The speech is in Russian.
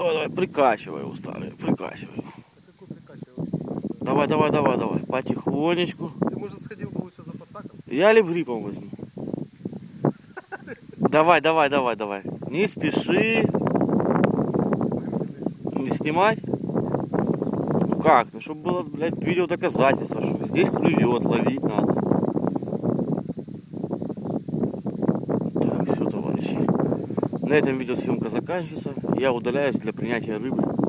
Давай, давай, прикачивай его, старый, прикачивай. Какой прикачивай? Давай, давай, давай, давай, потихонечку. Ты, может, сходил бы лучше за подсаком? Я липгриппом возьму. Давай, давай, давай, давай. Не спеши. Не снимать? Ну как? Ну чтобы было, блядь, видео доказательство, что здесь клюет, ловить надо. Так, все, товарищи. На этом видеосъемка заканчивается. Я удаляюсь для принятия рыбы.